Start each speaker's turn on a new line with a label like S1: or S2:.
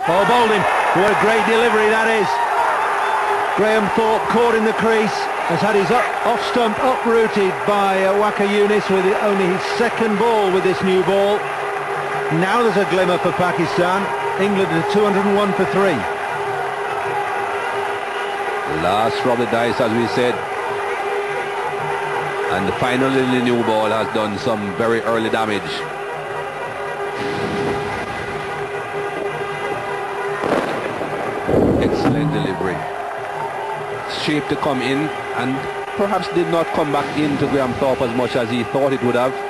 S1: Oh, bowled him. What a great delivery that is. Graham Thorpe caught in the crease, has had his off stump uprooted by Waqar Younis with only his second ball with this new ball. Now there's a glimmer for Pakistan. England are 201 for 3.
S2: Last roll of the dice, as we said. And the final in the new ball has done some very early damage. Excellent delivery. Shape to come in and perhaps did not come back into Graham Thorpe as much as he thought it would have.